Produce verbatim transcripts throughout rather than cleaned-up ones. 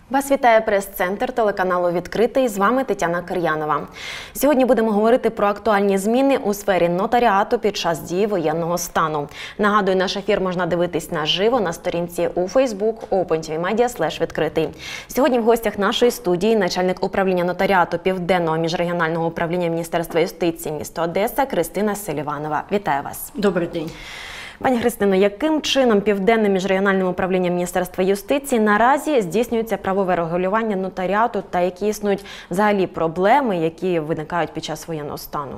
Вас вітає прес-центр телеканалу «Відкритий». З вами Тетяна Кир'янова. Сьогодні будемо говорити про актуальні зміни у сфері нотаріату під час дії воєнного стану. Нагадую, наш ефір можна дивитись наживо на сторінці у Facebook OpenTVMedia слеш відкритий. Сьогодні в гостях нашої студії начальник управління нотаріату Південного міжрегіонального управління Міністерства юстиції міста Одеса Кристина Селіванова. Вітаю вас. Добрий день. Пані Христино, яким чином Південним міжрегіональним управлінням Міністерства юстиції наразі здійснюється правове регулювання нотаріату та які існують взагалі проблеми, які виникають під час воєнного стану?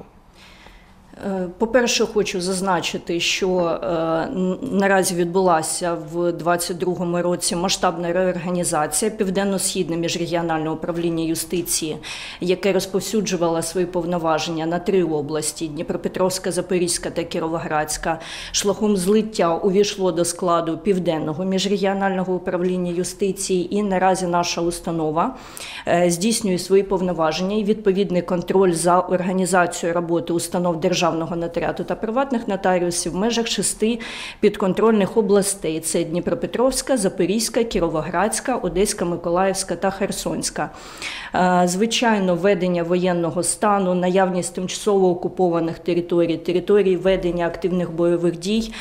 По-перше, хочу зазначити, що е, наразі відбулася в двадцять другому році масштабна реорганізація Південно-Східне міжрегіональне управління юстиції, яке розповсюджувало свої повноваження на три області – Дніпропетровська, Запорізька та Кіровоградська. Шляхом злиття увійшло до складу Південного міжрегіонального управління юстиції, і наразі наша установа е, здійснює свої повноваження і відповідний контроль за організацією роботи установ державної державного нотаріату та приватних нотаріусів в межах шести підконтрольних областей. Це Дніпропетровська, Запорізька, Кіровоградська, Одеська, Миколаївська та Херсонська. Звичайно, введення воєнного стану, наявність тимчасово окупованих територій, територій ведення активних бойових дій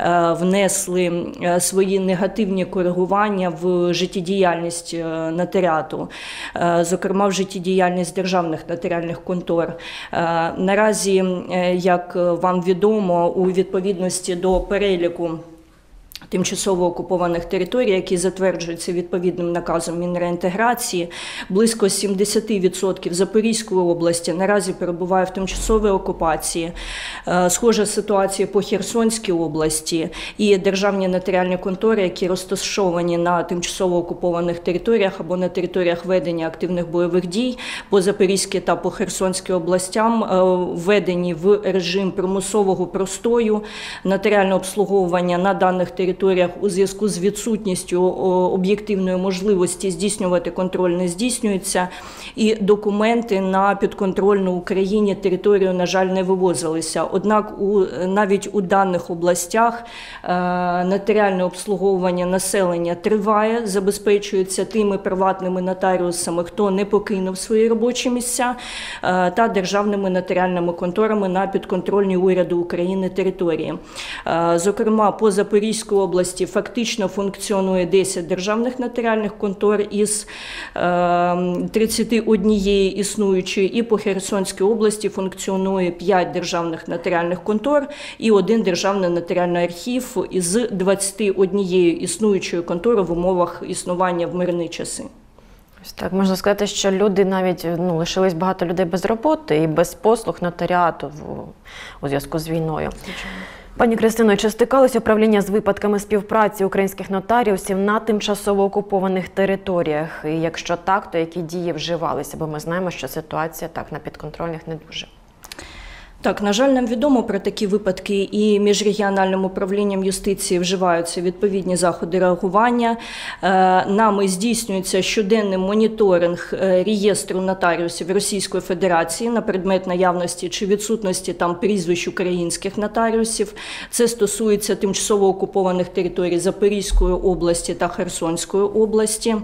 внесли свої негативні коригування в життєдіяльність нотаріату, зокрема в життєдіяльність державних нотаріальних контор. Наразі, як вам відомо, у відповідності до переліку тимчасово окупованих територій, які затверджуються відповідним наказом Мінреінтеграції, близько сімдесят відсотків Запорізької області наразі перебуває в тимчасовій окупації. Схожа ситуація по Херсонській області, і державні нотаріальні контори, які розташовані на тимчасово окупованих територіях або на територіях ведення активних бойових дій по Запорізькій та по Херсонській областям, введені в режим примусового простою, нотаріального обслуговування на даних територіях у зв'язку з відсутністю об'єктивної можливості здійснювати контроль не здійснюється, і документи на підконтрольну Україні територію, на жаль, не вивозилися. Однак у, навіть у даних областях е, нотаріальне обслуговування населення триває, забезпечується тими приватними нотаріусами, хто не покинув свої робочі місця, е, та державними нотаріальними конторами на підконтрольній уряду України території. Е, зокрема, по Запорізькій області фактично функціонує десять державних нотаріальних контор із тридцяти однієї існуючої, і по Херсонській області функціонує п'ять державних нотаріальних контор і один державний нотаріальний архів із двадцяти однієї існуючої контори в умовах існування в мирні часи. Так, можна сказати, що люди навіть, ну, лишились багато людей без роботи і без послуг нотаріату в, у зв'язку з війною. Пані Кристино, чи стикалося управління з випадками співпраці українських нотаріусів на тимчасово окупованих територіях? І якщо так, то які дії вживалися? Бо ми знаємо, що ситуація так на підконтрольних не дуже. Так, на жаль, нам відомо про такі випадки, і міжрегіональним управлінням юстиції вживаються відповідні заходи реагування. Нами здійснюється щоденний моніторинг реєстру нотаріусів Російської Федерації на предмет наявності чи відсутності там прізвищ українських нотаріусів. Це стосується тимчасово окупованих територій Запорізької області та Херсонської області.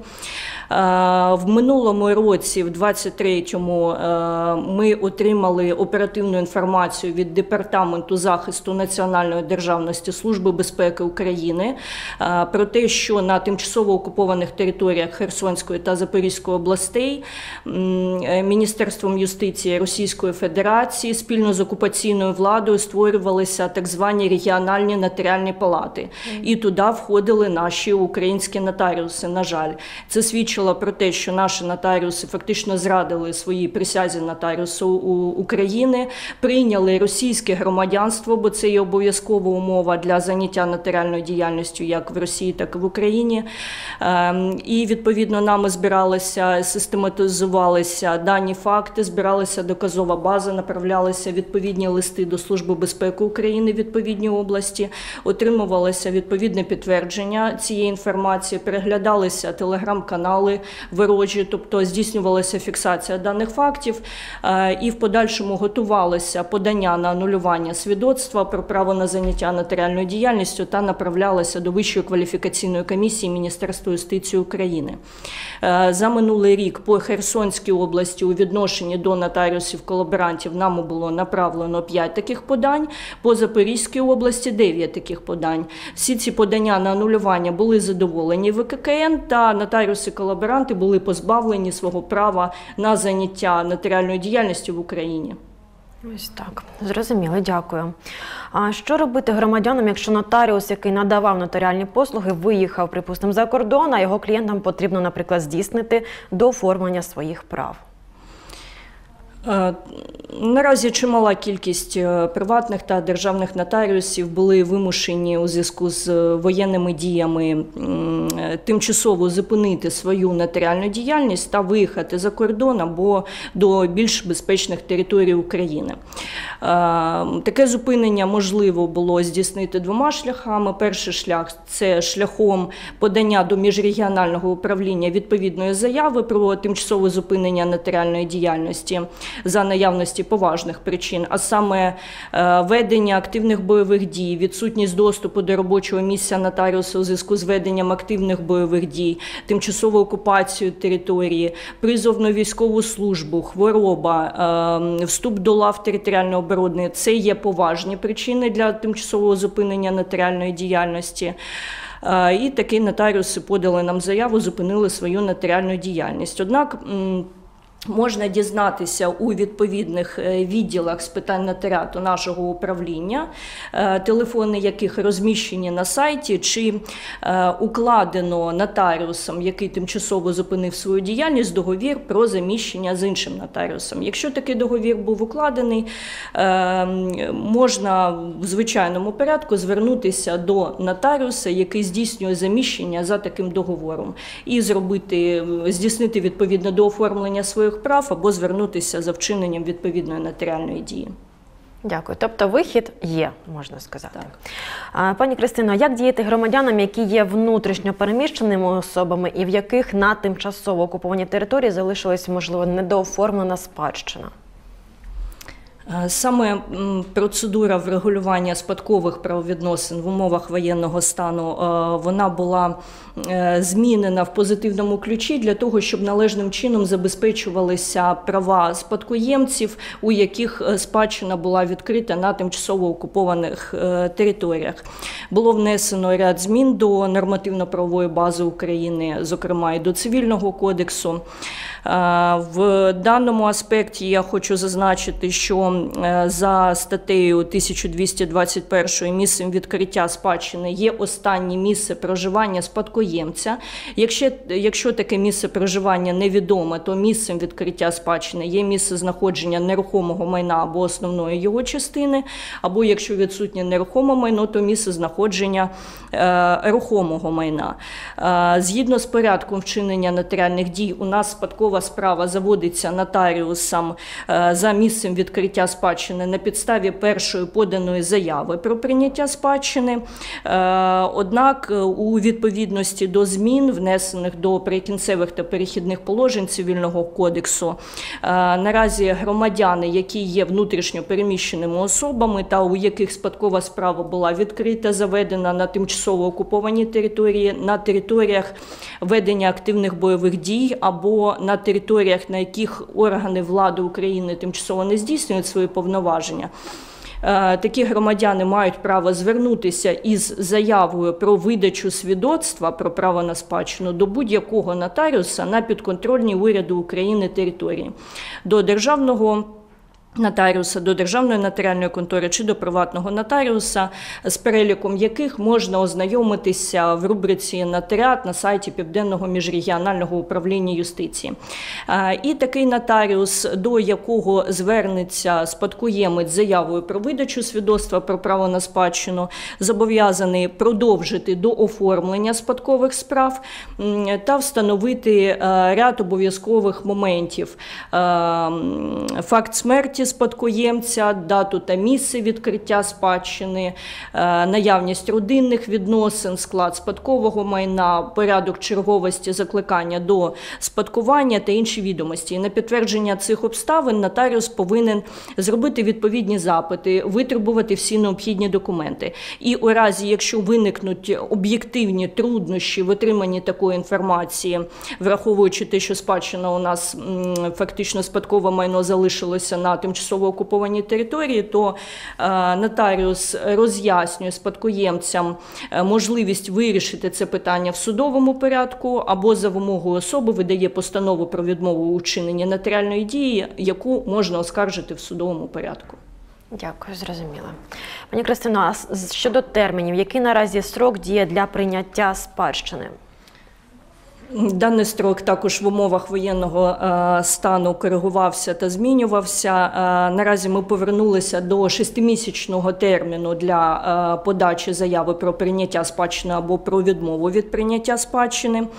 В минулому році, в двадцять третьому, ми отримали оперативну інформацію від Департаменту захисту національної державності Служби безпеки України про те, що на тимчасово окупованих територіях Херсонської та Запорізької областей Міністерством юстиції Російської Федерації спільно з окупаційною владою створювалися так звані регіональні нотаріальні палати. І туди входили наші українські нотаріуси, на жаль. Це свідчило про те, що наші нотаріуси фактично зрадили своїй присязі нотаріусу України, прийняли російське громадянство, бо це є обов'язкова умова для заняття нотаріальною діяльністю як в Росії, так і в Україні. І, відповідно, нами збиралися, систематизувалися дані факти, збиралася доказова база, направлялися відповідні листи до Служби безпеки України в відповідній області, отримувалося відповідне підтвердження цієї інформації, переглядалися телеграм-канали сигнали ворожі, тобто здійснювалася фіксація даних фактів, і в подальшому готувалося подання на анулювання свідоцтва про право на заняття нотаріальною діяльністю та направлялося до Вищої кваліфікаційної комісії Міністерства юстиції України. За минулий рік по Херсонській області у відношенні до нотаріусів-колаборантів нам було направлено п'ять таких подань, по Запорізькій області дев'ять таких подань. Всі ці подання на анулювання були задоволені В К К Н, та нотаріуси-колаборанти були позбавлені свого права на заняття нотаріальною діяльністю в Україні. Ось так. Зрозуміло, дякую. А що робити громадянам, якщо нотаріус, який надавав нотаріальні послуги, виїхав, припустимо, за кордон, а його клієнтам потрібно, наприклад, здійснити дооформлення своїх прав? Наразі чимала кількість приватних та державних нотаріусів були вимушені у зв'язку з воєнними діями тимчасово зупинити свою нотаріальну діяльність та виїхати за кордон або до більш безпечних територій України. Таке зупинення можливо було здійснити двома шляхами. Перший шлях – це шляхом подання до міжрегіонального управління відповідної заяви про тимчасове зупинення нотаріальної діяльності за наявності поважних причин, а саме ведення активних бойових дій, відсутність доступу до робочого місця нотаріуса у зв'язку з веденням активних бойових дій, тимчасову окупацію території, призов на військову службу, хвороба, вступ до лав територіальної оборони – це є поважні причини для тимчасового зупинення нотаріальної діяльності. І такі нотаріуси подали нам заяву, зупинили свою нотаріальну діяльність. Однак можна дізнатися у відповідних відділах з питань нотаріату нашого управління, телефони яких розміщені на сайті, чи укладено нотаріусом, який тимчасово зупинив свою діяльність, договір про заміщення з іншим нотаріусом. Якщо такий договір був укладений, можна в звичайному порядку звернутися до нотаріуса, який здійснює заміщення за таким договором, і зробити, здійснити відповідне до оформлення своїх прав або звернутися за вчиненням відповідної нотаріальної дії. Дякую. Тобто вихід є, можна сказати. Так. Пані Кристино, як діяти громадянам, які є внутрішньо переміщеними особами і в яких на тимчасово окупованій території залишилась, можливо, недооформлена спадщина? Саме процедура врегулювання спадкових правовідносин в умовах воєнного стану, вона була змінена в позитивному ключі для того, щоб належним чином забезпечувалися права спадкоємців, у яких спадщина була відкрита на тимчасово окупованих територіях. Було внесено ряд змін до нормативно-правової бази України, зокрема і до Цивільного кодексу. В даному аспекті я хочу зазначити, що за статтею тисяча двісті двадцять першою місцем відкриття спадщини є останнє місце проживання спадкоємця. Якщо, якщо таке місце проживання невідоме, то місцем відкриття спадщини є місце знаходження нерухомого майна або основної його частини, або якщо відсутнє нерухоме майно, то місце знаходження е, рухомого майна. Е, згідно з порядком вчинення нотаріальних дій, у нас спадкова справа заводиться нотаріусом е, за місцем відкриття спадщини на підставі першої поданої заяви про прийняття спадщини. Однак у відповідності до змін, внесених до прикінцевих та перехідних положень Цивільного кодексу, наразі громадяни, які є внутрішньо переміщеними особами та у яких спадкова справа була відкрита, заведена на тимчасово окупованій території, на територіях ведення активних бойових дій або на територіях, на яких органи влади України тимчасово не здійснюють свої повноваження, такі громадяни мають право звернутися із заявою про видачу свідоцтва про право на спадщину до будь-якого нотаріуса на підконтрольній уряду України території, до державного нотаріуса, до державної нотаріальної контори чи до приватного нотаріуса, з переліком яких можна ознайомитися в рубриці «Нотаріат» на сайті Південного міжрегіонального управління юстиції. І такий нотаріус, до якого звернеться спадкоємець з заявою про видачу свідоцтва про право на спадщину, зобов'язаний продовжити до оформлення спадкових справ та встановити ряд обов'язкових моментів. Факт смерті паспорті спадкоємця, дату та місце відкриття спадщини, наявність родинних відносин, склад спадкового майна, порядок черговості закликання до спадкування та інші відомості. І на підтвердження цих обставин нотаріус повинен зробити відповідні запити, витребувати всі необхідні документи. І у разі, якщо виникнуть об'єктивні труднощі в отриманні такої інформації, враховуючи те, що спадщина у нас фактично спадкове майно залишилося на тимчасово окупованій території, то е, нотаріус роз'яснює спадкоємцям можливість вирішити це питання в судовому порядку або за вимогою особи видає постанову про відмову у вчиненні нотаріальної дії, яку можна оскаржити в судовому порядку. Дякую, зрозуміла. Пані Кристино, а щодо термінів, який наразі строк діє для прийняття спадщини? Даний строк також в умовах воєнного е, стану коригувався та змінювався. Е, наразі ми повернулися до шестимісячного терміну для е, подачі заяви про прийняття спадщини або про відмову від прийняття спадщини. Е,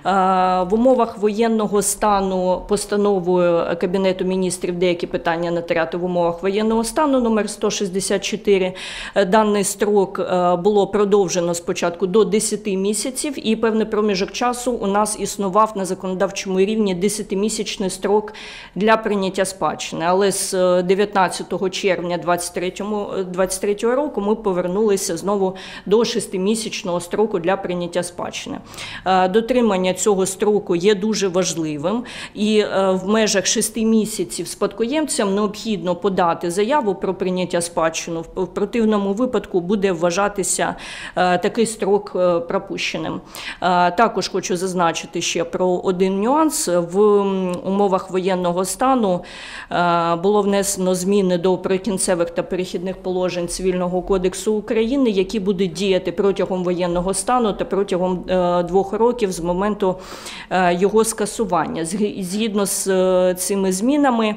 в умовах воєнного стану постановою Кабінету міністрів деякі питання нотаріату в умовах воєнного стану номер сто шістдесят чотири. Е, даний строк е, було продовжено спочатку до десяти місяців і певний проміжок часу у нас нас існував на законодавчому рівні десятимісячний строк для прийняття спадщини. Але з дев'ятнадцятого червня двадцять третього року ми повернулися знову до шестимісячного строку для прийняття спадщини. Дотримання цього строку є дуже важливим, і в межах шести місяців спадкоємцям необхідно подати заяву про прийняття спадщини. В противному випадку буде вважатися такий строк пропущеним. Також хочу зазначити ще про один нюанс. В умовах воєнного стану було внесено зміни до прикінцевих та перехідних положень Цивільного кодексу України, які будуть діяти протягом воєнного стану та протягом двох років з моменту його скасування. Згідно з цими змінами,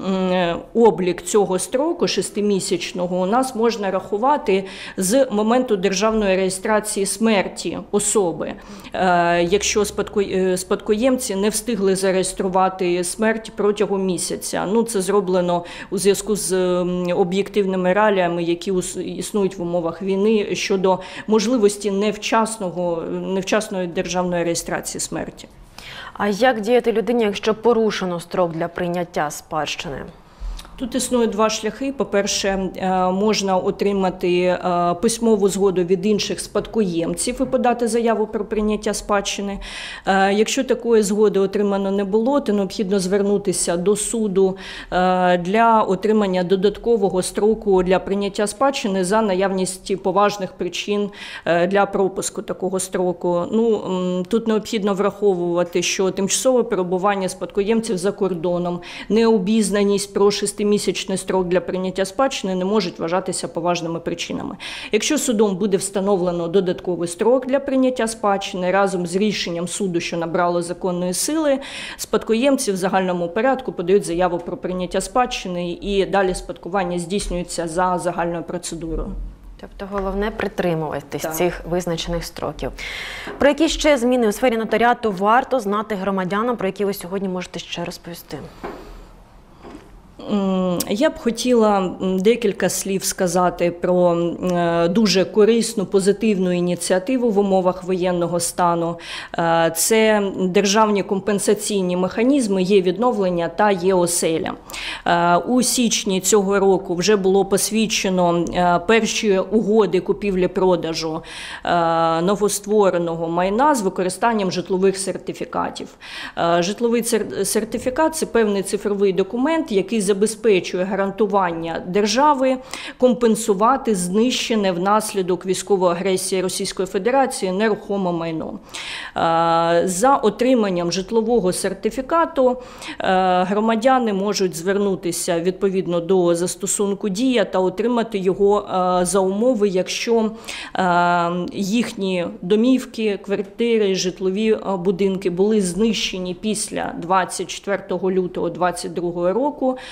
облік цього строку шестимісячного у нас можна рахувати з моменту державної реєстрації смерті особи, якщо спадкоємці не встигли зареєструвати смерть протягом місяця. Ну, це зроблено у зв'язку з об'єктивними реаліями, які існують в умовах війни щодо можливості невчасного, невчасної державної реєстрації смерті. А як діяти людині, якщо порушено строк для прийняття спадщини? Тут існує два шляхи. По-перше, можна отримати письмову згоду від інших спадкоємців і подати заяву про прийняття спадщини. Якщо такої згоди отримано не було, то необхідно звернутися до суду для отримання додаткового строку для прийняття спадщини за наявності поважних причин для пропуску такого строку. Ну, тут необхідно враховувати, що тимчасове перебування спадкоємців за кордоном, необізнаність про шестимісячний місячний строк для прийняття спадщини не можуть вважатися поважними причинами. Якщо судом буде встановлено додатковий строк для прийняття спадщини, разом з рішенням суду, що набрало законної сили, спадкоємці в загальному порядку подають заяву про прийняття спадщини і далі спадкування здійснюється за загальною процедурою. Тобто головне притримуватись так. цих визначених строків. Про які ще зміни у сфері нотаріату варто знати громадянам, про які ви сьогодні можете ще розповісти? Я б хотіла декілька слів сказати про дуже корисну, позитивну ініціативу в умовах воєнного стану. Це державні компенсаційні механізми «Є-відновлення» та «Є-оселя». У січні цього року вже було посвідчено перші угоди купівлі-продажу новоствореного майна з використанням житлових сертифікатів. Житловий сертифікат – це певний цифровий документ, який забезпечує гарантування держави компенсувати знищене внаслідок військової агресії Російської Федерації нерухоме майно. За отриманням житлового сертифікату громадяни можуть звернутися відповідно до застосунку «Дія» та отримати його за умови, якщо їхні домівки, квартири, житлові будинки були знищені після двадцять четвертого лютого двадцять другого року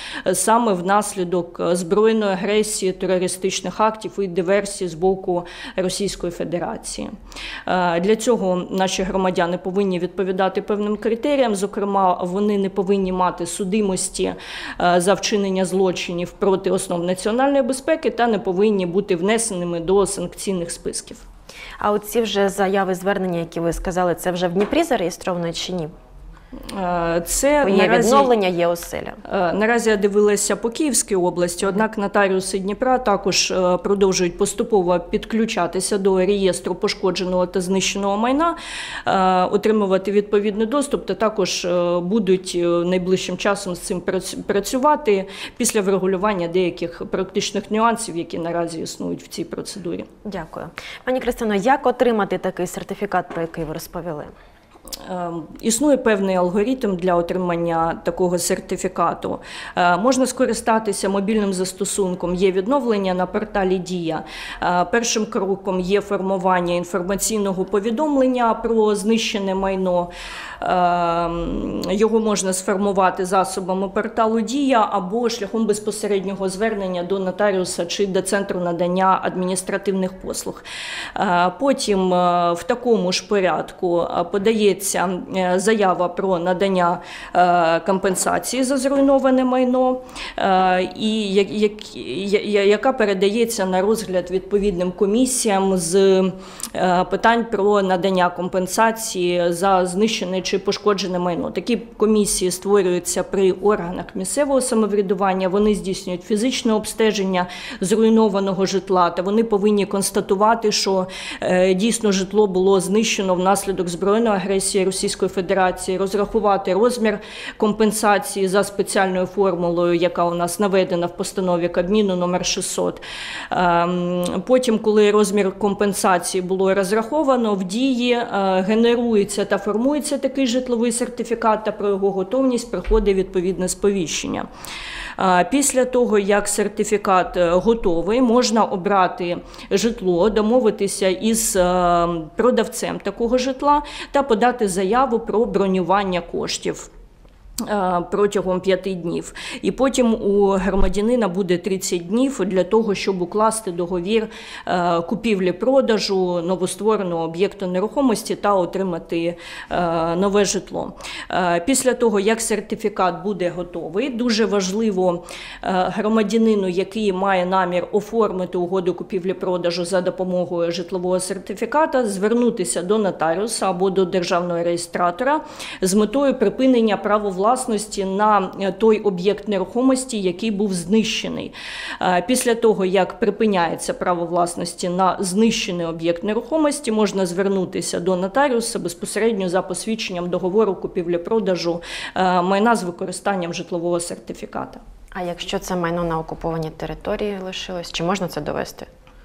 саме внаслідок збройної агресії, терористичних актів і диверсій з боку Російської Федерації. Для цього наші громадяни повинні відповідати певним критеріям, зокрема, вони не повинні мати судимості за вчинення злочинів проти основ національної безпеки та не повинні бути внесеними до санкційних списків. А оці вже заяви, звернення, які ви сказали, це вже в Дніпрі зареєстровано чи ні? Це є наразі, відновлення, є оселя. Наразі я дивилася по Київській області, однак нотаріуси Дніпра також продовжують поступово підключатися до реєстру пошкодженого та знищеного майна, отримувати відповідний доступ, та також будуть найближчим часом з цим працювати після врегулювання деяких практичних нюансів, які наразі існують в цій процедурі. Дякую. Пані Кристино, як отримати такий сертифікат, про який ви розповіли? Існує певний алгоритм для отримання такого сертифікату. Можна скористатися мобільним застосунком «Є відновлення» на порталі «Дія». Першим кроком є формування інформаційного повідомлення про знищене майно. Його можна сформувати засобами порталу «Дія» або шляхом безпосереднього звернення до нотаріуса чи до Центру надання адміністративних послуг. Потім в такому ж порядку подається заява про надання компенсації за зруйноване майно, і яка передається на розгляд відповідним комісіям з питань про надання компенсації за знищене чи пошкоджене майно. Такі комісії створюються при органах місцевого самоврядування, вони здійснюють фізичне обстеження зруйнованого житла, та вони повинні констатувати, що дійсно житло було знищено внаслідок збройної агресії Російської Федерації, розрахувати розмір компенсації за спеціальною формулою, яка у нас наведена в постанові Кабміну номер шістсот. Потім, коли розмір компенсації було розраховано, в Дії генерується та формується такий житловий сертифікат, та про його готовність приходить відповідне сповіщення. Після того, як сертифікат готовий, можна обрати житло, домовитися із продавцем такого житла та подати заяву про бронювання коштів протягом п'яти днів. І потім у громадянина буде тридцять днів для того, щоб укласти договір купівлі-продажу новоствореного об'єкту нерухомості та отримати нове житло. Після того, як сертифікат буде готовий, дуже важливо громадянину, який має намір оформити угоду купівлі-продажу за допомогою житлового сертифіката, звернутися до нотаріуса або до державного реєстратора з метою припинення права власності на той об'єкт нерухомості, який був знищений. Після того, як припиняється право власності на знищений об'єкт нерухомості, можна звернутися до нотаріуса безпосередньо за посвідченням договору купівлі-продажу майна з використанням житлового сертифіката. А якщо це майно на окупованій території лишилось, чи можна це довести?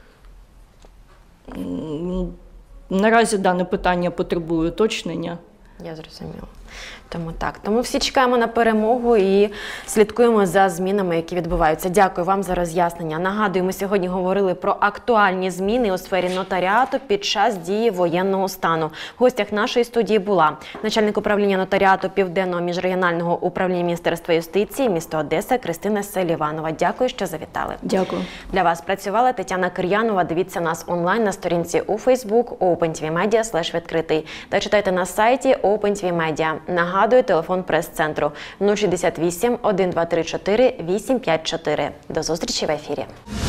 Наразі дане питання потребує уточнення. Я зрозуміла. Тому так. Тому всі чекаємо на перемогу і слідкуємо за змінами, які відбуваються. Дякую вам за роз'яснення. Нагадую, ми сьогодні говорили про актуальні зміни у сфері нотаріату під час дії воєнного стану. В гостях нашої студії була начальник управління нотаріату Південного міжрегіонального управління Міністерства юстиції міста Одеса Кристина Селіванова. Дякую, що завітали. Дякую. Для вас працювала Тетяна Кир'янова. Дивіться нас онлайн на сторінці у Facebook OpenTVMedia слеш відкритий та читайте на сайті OpenTVMedia. Нагадую, телефон прес-центру нуль шістдесят вісім, один два три чотири, вісім п'ять чотири. До зустрічі в ефірі.